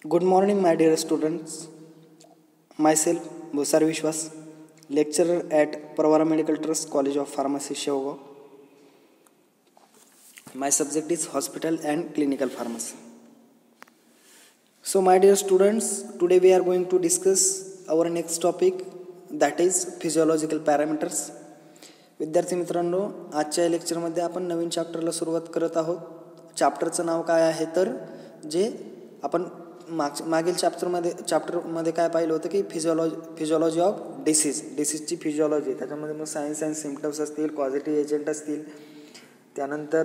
Good morning, my dear students. Myself, Bhusar Vishwas, lecturer at Pravara Medical Trust, College of Pharmacy, Shivagaon. My subject is Hospital and Clinical Pharmacy. So, my dear students, today we are going to discuss our next topic, that is physiological parameters. विद्यार्थी मित्रांनो, आजच्या लेक्चरमध्ये आपण नवीन चॅप्टरला सुरुवात करत आहोत. चॅप्टरचं नाव काय आहे तर जे आपण मागील चॅप्टरमध्ये काय पाहिलं होतं की फिजिओलॉजी ऑफ डिसीजची फिजिओलॉजी, त्याच्यामध्ये मग सायन्स अँड सिम्पटम्स असतील, कॉझिटिव्ह एजंट असतील, त्यानंतर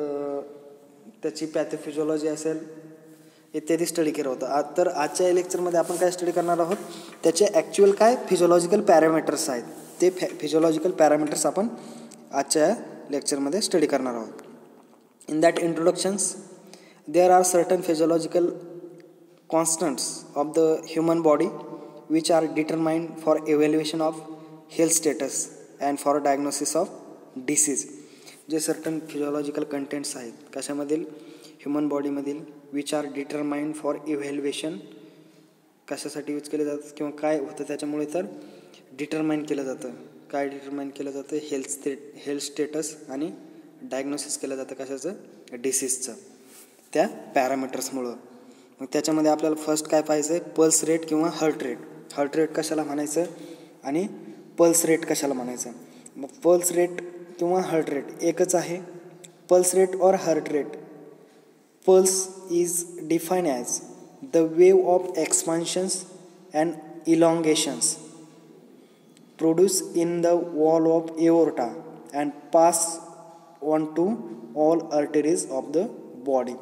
त्याची पॅथोफिजिओलॉजी असेल इत्यादी स्टडी केलं होतं. तर आजच्या लेक्चरमध्ये आपण काय स्टडी करणार आहोत, त्याचे ॲक्च्युअल काय फिजिओलॉजिकल पॅरामीटर्स आहेत, ते फिजिओलॉजिकल पॅरामीटर्स आपण आजच्या लेक्चरमध्ये स्टडी करणार आहोत. In that introductions there are certain physiological constants of the human body which are determined for evaluation of health status and for diagnosis of disease. जे certain physiological contents आहेत कशामधील, human बॉडीमधील, which are determined for evaluation, कशासाठी use केले जातात किंवा काय होतं त्याच्यामुळे, तर डिटरमाइन केलं जातं. काय डिटरमाइन केलं जातं, हेल्थ स्टेटस आणि डायग्नोसिस केलं जातं कशाचं, डिसीजचं, त्या पॅरामीटर्समुळं. मग त्याच्यामध्ये आपल्याला फर्स्ट काय पाहिजे, पल्स रेट किंवा हार्ट रेट. हार्ट रेट कशाला म्हणायचं आणि पल्स रेट कशाला म्हणायचं. मग पल्स रेट किंवा हार्ट रेट एकच आहे. पल्स रेट और heart rate. Pulse is define as the wave of expansions and elongations produce in the wall of aorta and pass on to all arteries of the body.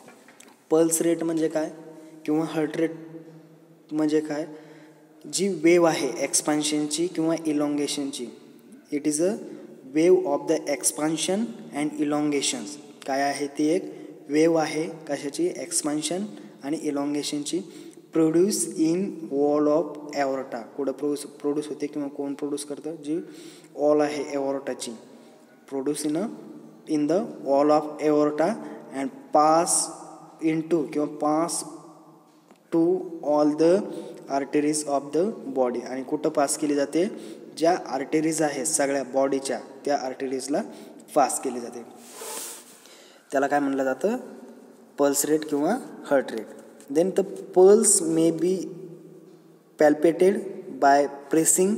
Pulse rate म्हणजे काय किंवा heart rate म्हणजे काय, जी wave आहे एक्सपान्शनची किंवा इलॉंगेशनची, it is a wave of the expansion and elongations. काय आहे, ती एक वेव आहे कशाची, एक्सपान्शन आणि इलॉंगेशनची, produce in wall of aorta. कुठं प्रोड्यूस होते किंवा कोण प्रोड्यूस करतं, जी वॉल आहे एओर्टाची, produce in the wall of aorta and pass into किंवा pass to all the arteries of the body. आणि कुठं पास केली जाते, ज्या आर्टरीज आहेत सगळ्या बॉडीच्या त्या आर्टरीजला पास केली जाते. त्याला काय म्हणलं जातं, पल्स रेट किंवा heart rate. Then the pulse may be palpated by pressing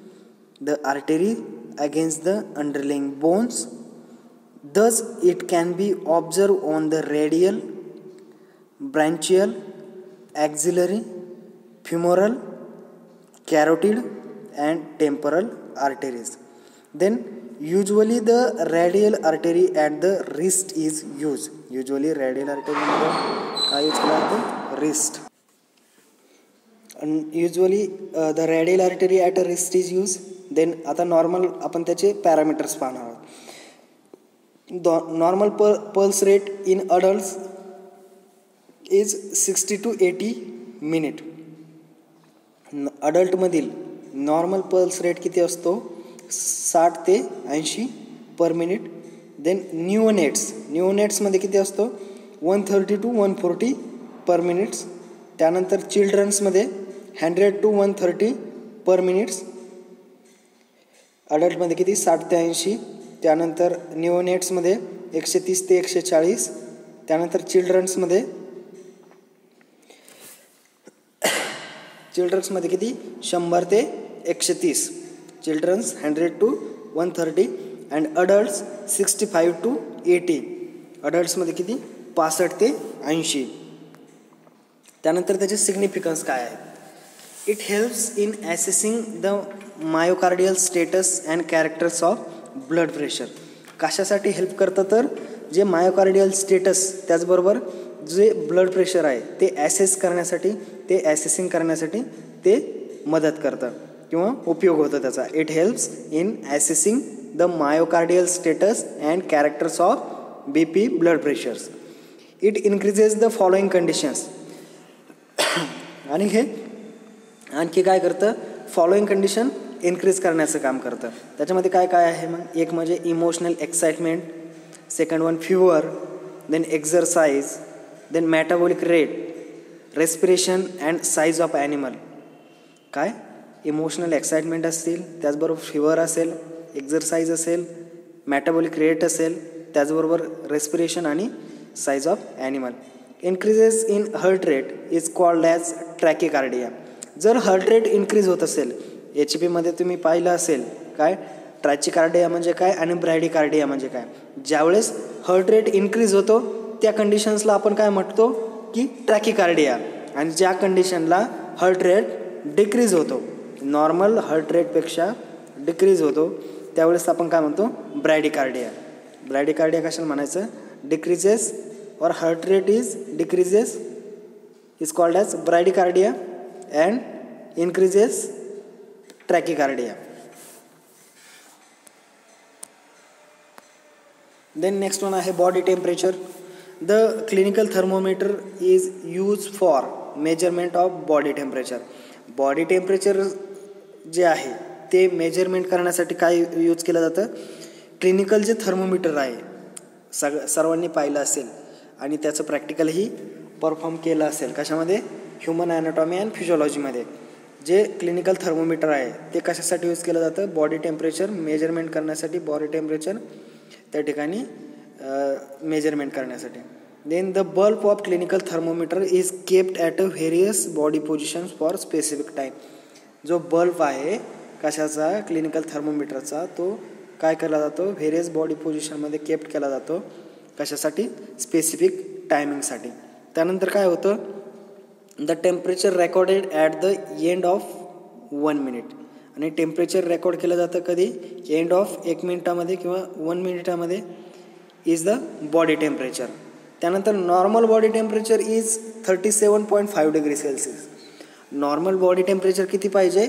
the artery against the underlying bones. Thus it can be observed on the radial, branchial, axillary, femoral, carotid and temporal arteries. Then usually the radial artery at the wrist is used. Usually radial artery मध्ये काय use केला जातो, wrist. And usually the radial artery at a wrist is used. Then आता normal आपण त्याचे parameters पाहणार आहोत. Normal pulse rate in adults is 60 to 80 minute. अडल्टमधील नॉर्मल पल्स रेट किती असतो, 60 ते 80 पर मिनिट. देन न्यूनेट्समध्ये किती असतो, 130 to 140 पर मिनिट्स. त्यानंतर चिल्ड्रन्समध्ये 100 to 130 पर मिनिट्स. अडल्टमध्ये किती, 60 ते 80. त्यानंतर न्यूनेट्समध्ये 130 ते 140. त्यानंतर चिल्ड्रन्समध्ये किती, 100 ते 130. Childrens 100 to 130 and adults 65 to 80. अडल्ट्समध्ये किती, 65 ते 80. त्यानंतर त्याचे सिग्निफिकन्स काय आहे. It helps in assessing the myocardial status and characters of blood pressure. कशासाठी हेल्प करतं, तर जे मायोकार्डियल स्टेटस त्याचबरोबर जे ब्लड प्रेशर आहे ते ॲसेस करण्यासाठी, ते ॲसेसिंग करण्यासाठी ते मदत करतं किंवा उपयोग होतो त्याचा. It helps in assessing the myocardial status and characters of BP blood pressures. It increases the following conditions. आणि हे आणखी काय करतं, फॉलोइंग कंडिशन इन्क्रीज करण्याचं काम करतं. त्याच्यामध्ये काय काय आहे मग, एक म्हणजे emotional excitement, second one fever, then exercise, then metabolic rate, respiration and size of animal, काय इमोशनल एक्साइटमेंट असतील, त्याचबरोबर फिवर असेल, एक्झरसाइज असेल, मेटाबॉलिक रेट असेल, त्याचबरोबर रेस्पिरेशन आणि size of animal. Increases in heart rate is called as tachycardia. जर heart rate increase होत असेल, HP तुम्ही पाहिलं असेल काय ट्रॅचिकार्डिया म्हणजे काय आणि ब्रॅडिकार्डिया म्हणजे काय. ज्यावेळेस हार्ट रेट इन्क्रीज होतो त्या कंडिशन्सला आपण काय म्हणतो की ट्रॅकिकार्डिया, आणि ज्या कंडिशनला हार्ट रेट डिक्रीज होतो, नॉर्मल हार्ट रेटपेक्षा डिक्रीज होतो, त्यावेळेस आपण काय म्हणतो ब्रॅडिकार्डिया. ब्रॅडिकार्डिया कशाला म्हणायचं, डिक्रीजेस और heart rate is decreases is called as bradycardia and increases tachycardia. Then next one आहे body temperature. The clinical thermometer is use for measurement of body temperature. बॉडी टेम्परेचर जे आहे ते मेजरमेंट करण्यासाठी काय यूज केलं जातं, क्लिनिकल जे थर्मोमीटर आहे सर्वांनी पाहिलं असेल आणि त्याचं प्रॅक्टिकलही परफॉर्म केलं असेल. कशामध्ये, ह्युमन ॲनाटॉमी अँड फिजिओलॉजीमध्ये. जे क्लिनिकल थर्मोमीटर आहे ते कशासाठी यूज केलं जातं, बॉडी टेम्परेचर मेजरमेंट करण्यासाठी, बॉडी टेम्परेचर त्या ठिकाणी मेजरमेंट करण्यासाठी. Then the bulb of clinical thermometer is kept at a various body positions for specific time. जो बल्ब आहे कशाचा, क्लिनिकल थर्मोमीटरचा, तो काय केला जातो, व्हेरियस बॉडी पोझिशनमध्ये केप्ट केला जातो. कशासाठी, स्पेसिफिक टायमिंगसाठी. त्यानंतर काय होतं, the temperature recorded at the end of 1 minute. आणि टेम्परेचर रेकॉर्ड केलं जातं कधी, एंड ऑफ 1 मिनिटामध्ये किंवा 1 मिनिटामध्ये इज द बॉडी टेम्परेचर. त्यानंतर normal body temperature is 37.5 degree Celsius. Normal body temperature किती पाहिजे,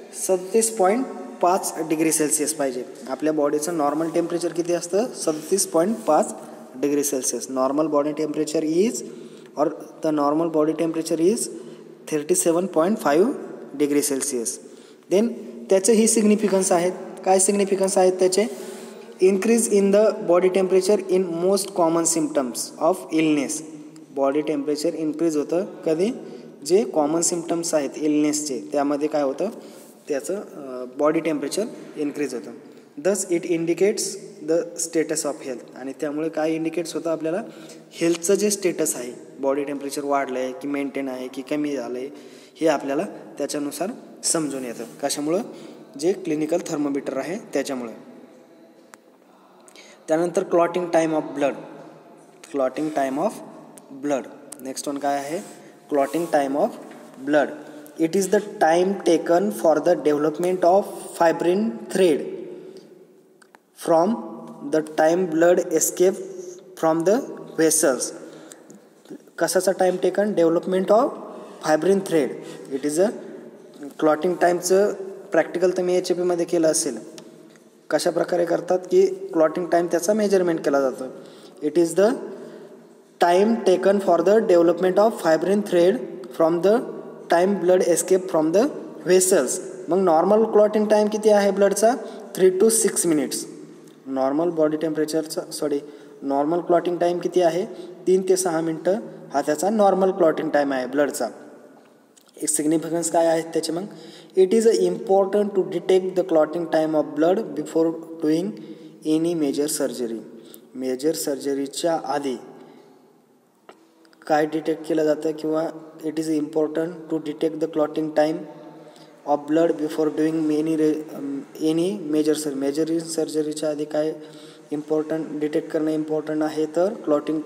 37.5 डिग्री सेल्सिअस पाहिजे. आपल्या बॉडीचं नॉर्मल टेम्परेचर किती असतं, 37.5 degree Celsius. Normal body temperature is और the normal body temperature is 37.5 degree Celsius. Then त्याचे ही सिग्निफिकन्स आहेत. काय सिग्निफिकन्स आहेत त्याचे, increase in the body temperature in most common symptoms of illness. Body temperature increase होतं कधी, जे कॉमन सिम्पटम्स आहेत इलनेसचे त्यामध्ये काय होतं, त्याचं बॉडी टेम्परेचर इन्क्रीज होतं. Thus it indicates the status of health. आणि त्यामुळे काय इंडिकेट्स होतं, आपल्याला हेल्थचं जे स्टेटस आहे, बॉडी टेम्परेचर वाढलं आहे की मेंटेन आहे की कमी झालं आहे, हे आपल्याला त्याच्यानुसार समजून येतं. कशामुळं, जे क्लिनिकल थर्मोमीटर आहे त्याच्यामुळे. त्यानंतर clotting time of blood. Clotting time of blood, next one काय आहे, clotting time of blood. It is the time taken for the development of fibrin thread from the time blood escape from the vessels. कशाचा time taken, development of fibrin thread. It is a clotting टाईमचं practical तुम्ही HP केलं असेल. कशा प्रकारे करतात की clotting time त्याचा मेजरमेंट केला जातो. It is the time taken for the development of fibrin thread from the time blood escape from the vessels. मग नॉर्मल क्लॉटिंग टाईम किती आहे ब्लडचा, 3 to 6 मिनिट्स. नॉर्मल बॉडी टेम्परेचरचा नॉर्मल क्लॉटिंग टाईम किती आहे, 3 ते 6 मिनटं हा त्याचा नॉर्मल क्लॉटिंग टाईम आहे ब्लडचा. एक सिग्निफिकन्स काय आहेत त्याचे, मग it is important to detect the clotting time of blood before doing any major surgery. Major सर्जरीच्या आधी काय डिटेक्ट केलं जातं, किंवा it is important to detect the clotting time of blood before doing any major सर्जरीच्या आधी काय important detect करणं इम्पॉर्टंट आहे, तर क्लॉटिंग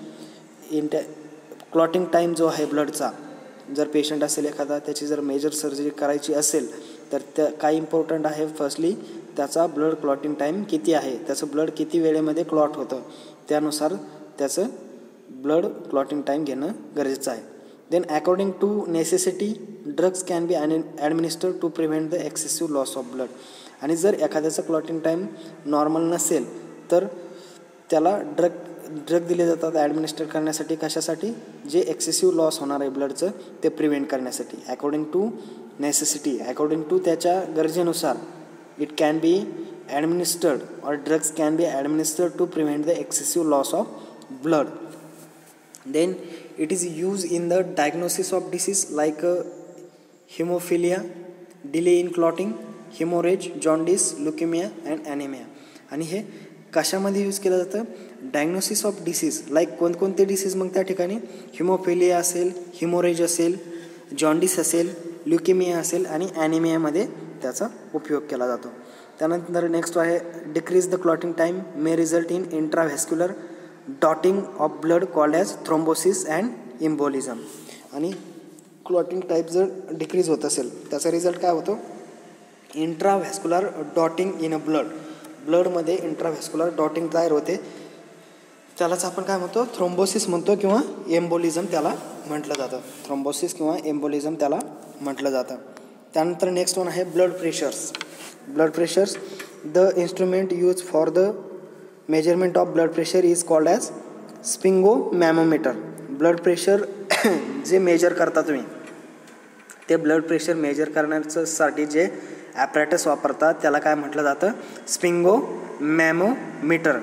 टाईम जो आहे ब्लडचा. जर पेशंट असेल एखादा, त्याची जर मेजर सर्जरी करायची असेल तर त्या काय इम्पॉर्टंट आहे, फर्स्टली त्याचा ब्लड क्लॉटिंग टाईम किती आहे, त्याचं ब्लड किती वेळेमध्ये क्लॉट होतं, त्यानुसार त्याचं ब्लड क्लॉटिंग टाईम घेणं गरजेचं आहे. Then according to necessity drugs can be administered to prevent the excessive loss of blood. आणि जर एखाद्याचं क्लॉटिंग टाईम नॉर्मल नसेल तर त्याला ड्रग दिले जातात ॲडमिनिस्टर करण्यासाठी. कशासाठी, जे एक्सेसिव्ह लॉस होणार आहे ब्लडचं ते प्रिव्हेंट करण्यासाठी. According to necessity, according to त्याच्या गरजेनुसार इट कॅन बी ॲडमिनिस्टर्ड और drugs can be administered to prevent the excessive loss of blood. Then it is used in the diagnosis of disease like hemophilia, delay in clotting, hemorrhage, jaundice, leukemia and anemia. आणि हे कशामध्ये use केलं जातं? Diagnosis of disease like कोणकोणते disease मग त्या ठिकाणी haemophilia असेल, हिमोरेज असेल, जॉन्डिस असेल, ल्युकेमिया असेल आणि ॲनिमियामध्ये त्याचा उपयोग केला जातो. त्यानंतर नेक्स्ट आहे decrease the clotting time may result in intravascular clotting of blood called as thrombosis and embolism. आणि क्लॉटिंग टाईप जर डिक्रीज होत असेल त्याचा रिझल्ट काय होतो? इंट्राव्हॅस्क्युलर डॉटिंग इन अ ब्लडमध्ये इंट्राव्हॅस्क्युलर डॉटिंग तयार होते, त्यालाच आपण काय म्हणतो? थ्रोम्बोसिस म्हणतो किंवा एम्बोलिझम त्याला म्हटलं जातं. थ्रोम्बोसिस किंवा एम्बोलिझम त्याला म्हटलं जातं. त्यानंतर नेक्स्ट वन आहे blood pressures. The instrument use for the measurement of blood pressure is called as sphygmomanometer. Blood pressure जे मेजर करता तुम्ही ते ब्लड प्रेशर मेजर करण्यासाठी जे ॲपरेटस वापरतात त्याला काय म्हटलं जातं? स्पिंगोमॅनोमीटर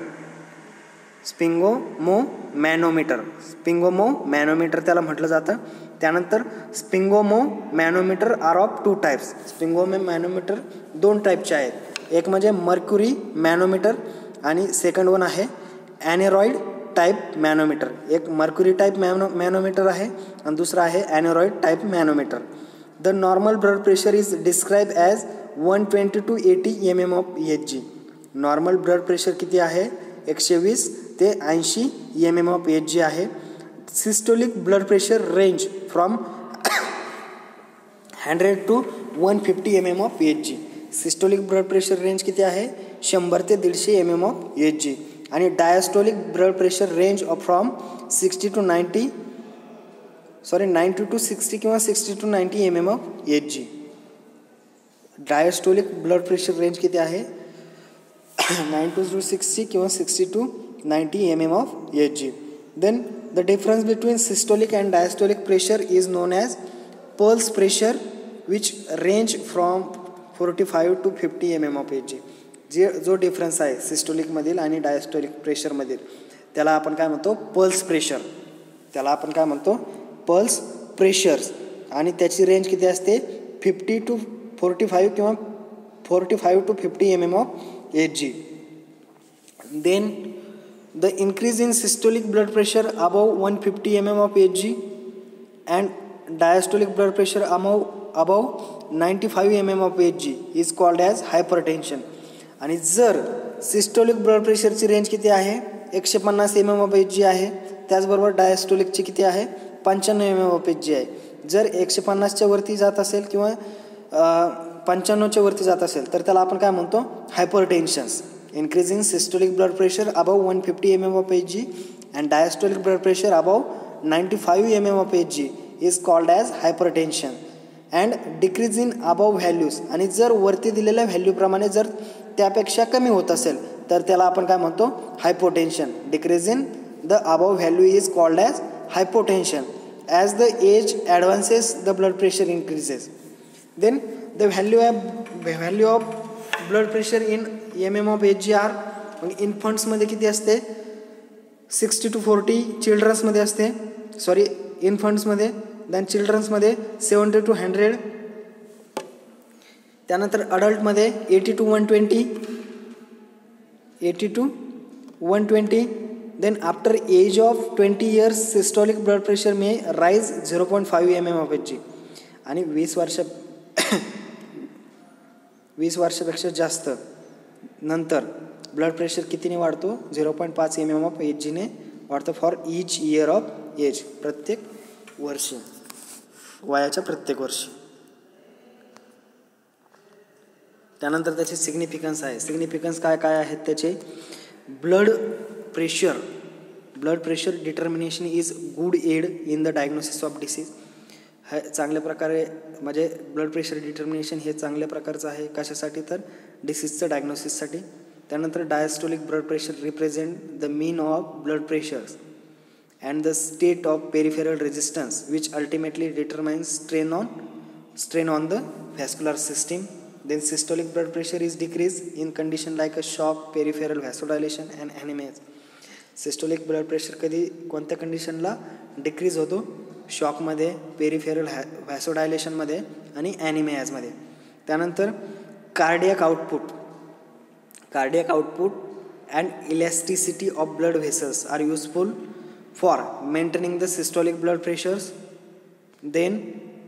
त्याला म्हटलं जातं. त्यानंतर sphygmomanometer are of 2 types. Sphygmomanometer 2 टाईपचे आहेत. एक म्हणजे मर्क्युरी मॅनोमीटर आणि सेकंड वन आहे ॲनेरॉइड टाईप मॅनोमीटर. एक मर्क्युरी टाईप मॅनोमीटर आहे आणि दुसरा आहे aneroid type manometer. The normal blood pressure is describe as 120 to 80 mm of Hg. Normal blood pressure किती आहे? 120 ते 80 mm ऑफ Hg आहे. Systolic blood pressure range from 100 to 150 mm of Hg. Systolic blood pressure range किती आहे? 100 ते 150 mm of Hg. आणि diastolic blood pressure range from 90 to 60 किंवा 60 to 90 mm of Hg. Diastolic blood pressure range किती आहे? 90 to 60 किंवा 60 to 90 mm of Hg. Then the difference between systolic and diastolic pressure is known as pulse pressure which range from 45 to 50 mm of Hg. जो difference आहे सिस्टोलिकमधील आणि diastolic प्रेशरमधील त्याला आपण काय म्हणतो? Pulse pressures. आणि त्याची रेंज किती असते? 50 to 45 किंवा 45 to 50 mm of Hg. Then the increase in systolic blood pressure above 150 mm of Hg and diastolic blood pressure above 95 mm of Hg is called as hypertension. आणि जर systolic blood प्रेशरची range किती आहे? 150 mm of Hg आहे. त्याचबरोबर डायस्टोलिकची किती आहे? 95 mm of Hg आहे. जर 150च्या वरती जात असेल किंवा 95च्या वरती जात असेल तर त्याला आपण काय म्हणतो? हायपरटेन्शन्स. Increasing systolic blood pressure above 150 mm of Hg and diastolic blood pressure above 95 mm of Hg is called as hypertension. And decrease in above values. आणि जर वरती दिलेल्या व्हॅल्यूप्रमाणे जर त्यापेक्षा कमी होत असेल तर त्याला आपण काय म्हणतो? Hypotension. Decrease in the above value is called as hypotension. As the age advances the blood pressure increases. Then the value of blood pressure in MM of Hg are. मग इन्फंट्समध्ये किती असते? 60 to 40. चिल्ड्रन्समध्ये असते इन्फंट्समध्ये. Then चिल्ड्रन्समध्ये 70 to 100. त्यानंतर अडल्टमध्ये 80 to 120. Then after age of 20 years systolic blood pressure may rise 0.5 mm of Hg. आणि 20 वर्षापेक्षा जास्त नंतर ब्लड प्रेशर कितीने वाढतो? 0.5 mm ऑफ Hgने वाढतो for each year of age. प्रत्येक वर्षी, वयाच्या प्रत्येक वर्षी. त्यानंतर त्याचे सिग्निफिकन्स आहे. सिग्निफिकन्स काय काय आहेत त्याचे? Blood pressure determination is good aid in the diagnosis of disease. हे चांगल्या प्रकारे म्हणजे ब्लड प्रेशर डिटर्मिनेशन हे चांगल्या प्रकारचं आहे. कशासाठी? तर डिसीजचं डायग्नोसिससाठी. त्यानंतर diastolic blood pressure represent the mean of blood pressures and the state of peripheral resistance which ultimately determines strain on the vascular system. Then systolic blood pressure is decreased in condition like a shock, peripheral vasodilation and anemia. Systolic blood pressure कधी कोणत्या कंडिशनला decrease होतो? शॉकमध्ये, peripheral व्हॅसोडायलेशनमध्ये आणि ॲनिमियाजमध्ये. त्यानंतर cardiac output and elasticity of blood vessels are useful for maintaining the systolic blood pressures. Then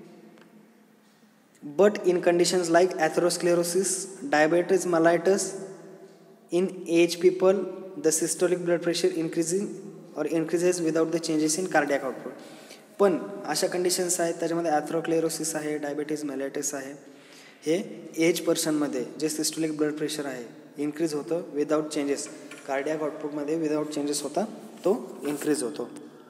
but in conditions like atherosclerosis, diabetes mellitus, in aged people the systolic blood pressure increases without the changes in cardiac output. पण अशा conditions आहेत त्याच्यामध्ये ॲथरोक्लेरोसिस आहे, diabetes मेलायटिस आहे. हे age पर्सनमध्ये जे systolic blood pressure आहे इन्क्रीज होतं विदाउट चेंजेस. कार्डियाक आउटपुटमध्ये विदाउट चेंजेस होता तो इन्क्रीज होतो.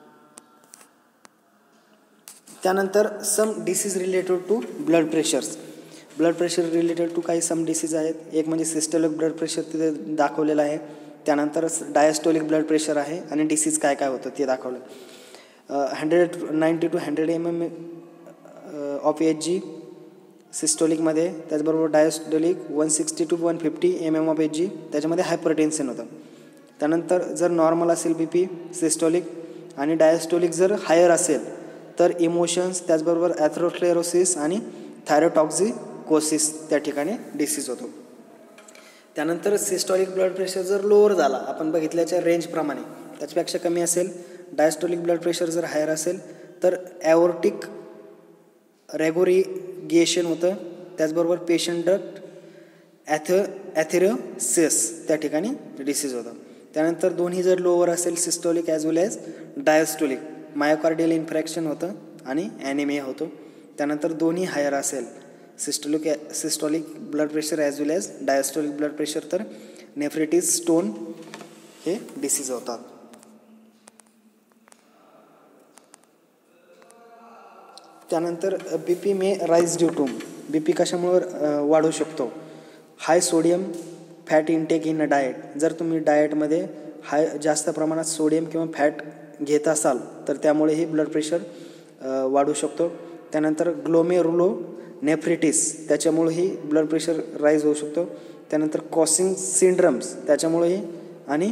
त्यानंतर some disease related to blood pressures. Blood pressure related to काही सम डिसीज आहेत. एक म्हणजे सिस्टोलिक ब्लड प्रेशर तिथे दाखवलेलं आहे. त्यानंतर डायस्टोलिक ब्लड प्रेशर आहे आणि डिसीज काय काय होतं ते दाखवलं. 190 to 100 mm ऑफ HG सिस्टोलिकमध्ये. त्याचबरोबर diastolic 160 to 150 mm of HG त्याच्यामध्ये हायपरटेन्शन होतं. त्यानंतर जर नॉर्मल असेल BP सिस्टोलिक आणि डायस्टोलिक जर हायर असेल तर इमोशन्स, त्याचबरोबर ॲथरोस्क्लेरोसिस आणि थायरोटॉक्झिकोसिस त्या ठिकाणी डिसीज होतो. त्यानंतर सिस्टोलिक ब्लड प्रेशर जर लोअर झाला आपण बघितल्याच्या रेंजप्रमाणे त्याच्यापेक्षा कमी असेल, डायस्टोलिक ब्लड प्रेशर जर हायर असेल तर ॲओर्टिक रेगोरिगेशन होतं. त्याचबरोबर पेशंट डक्ट ॲथेरोसिस त्या ठिकाणी डिसीज होतं. त्यानंतर दोन्ही जर लोअर असेल systolic as well as diastolic, myocardial infarction होतं आणि ॲनिमिया होतो. त्यानंतर दोन्ही हायर असेल systolic blood pressure as well as diastolic blood pressure तर नेफ्रिटिस, स्टोन हे डिसीज होतात. त्यानंतर BP may rise due to, BP कशामुळे वाढू शकतो? High sodium fat intake in a diet. जर तुम्ही डाएटमध्ये जास्त प्रमाणात सोडियम किंवा फॅट घेत असाल तर त्यामुळेही ब्लड प्रेशर वाढू शकतो. त्यानंतर ग्लोमेरुलो नेफ्रिटिस त्याच्यामुळेही ब्लड प्रेशर राईज होऊ शकतो. त्यानंतर कॉसिंग सिंड्रम्स त्याच्यामुळेही आणि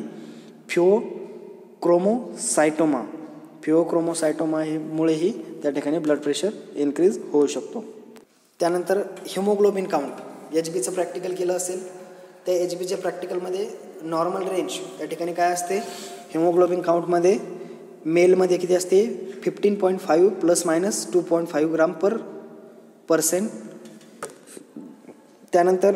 फिओक्रोमोसायटोमा मुळेही त्या ठिकाणी ब्लड प्रेशर इन्क्रीज होऊ शकतो. त्यानंतर हिमोग्लोबिन काउंट HBचं प्रॅक्टिकल केलं असेल त्या HBच्या प्रॅक्टिकलमध्ये नॉर्मल रेंज त्या ठिकाणी काय असते? हिमोग्लोबिन काउंटमध्ये मेलमध्ये किती असते? 15.5 ± 2.5 ग्राम पर %. त्यानंतर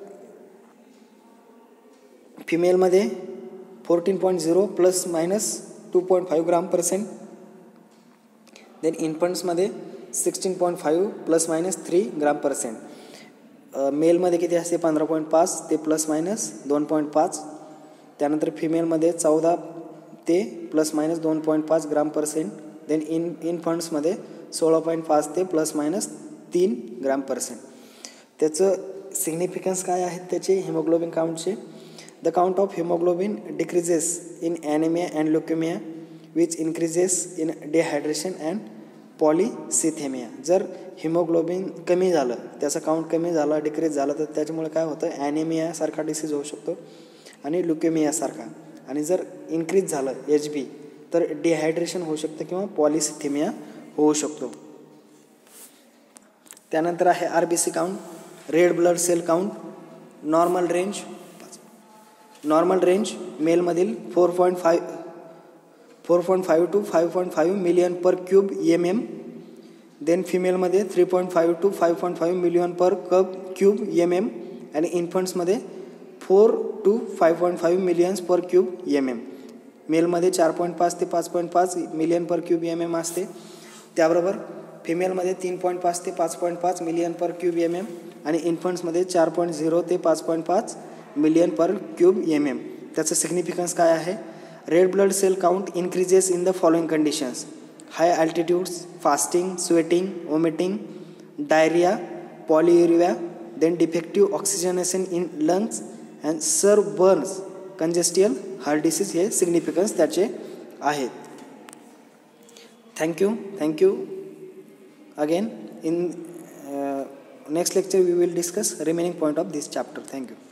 फिमेलमध्ये 14.0 ± 2.5 ग्राम %. देन इन्फंट्समध्ये 16.5 ± 3 ग्राम %. मेलमध्ये किती असते? 15.5 ते ± 2.5. त्यानंतर फिमेलमध्ये 14 ते ± 2.5 ग्राम %. देन इन्फंट्समध्ये 16.5 ते ± 3 ग्राम %. त्याचं सिग्निफिकन्स काय आहेत त्याचे हिमोग्लोबिन काउंटचे? The count of haemoglobin decreases in anaemia and leukaemia which increases in dehydration and polycythaemia. जर हिमोग्लोबिन कमी झालं, त्याचा काउंट कमी झाला, डिक्रीज झाला तर त्याच्यामुळे काय होतं? ॲनिमियासारखा डिसीज होऊ शकतो आणि ल्युकेमियासारखा. आणि जर इन्क्रीज झालं HB तर डिहायड्रेशन होऊ शकतं किंवा पॉलिसिथेमिया होऊ शकतो. त्यानंतर आहे RBC काउंट, red blood cell count. Normal range मेलमधील 4.5 to 5.5 million per cube MM. Then फिमेलमध्ये 3.5 to 5.5 million per cube MM आणि इन्फंट्समध्ये 4 to 5.5 millions per cube MM. मेलमध्ये 4.5 ते 5.5 मिलियन पर क्यूब MM असते. त्याबरोबर फिमेलमध्ये 3.5 ते 5.5 मिलियन पर क्यूब MM आणि इन्फंट्समध्ये 4.0 ते 5.5 मिलियन पर क्यूब MM. त्याचं सिग्निफिकन्स काय आहे? Red blood cell count increases in the following conditions: high altitudes, fasting, sweating, vomiting, diarrhoea, polyuria, then defective oxygenation in lungs and severe burns, congestive heart disease हे significance त्याचे आहेत. Thank you again. In next lecture we will discuss remaining point of this chapter. Thank you.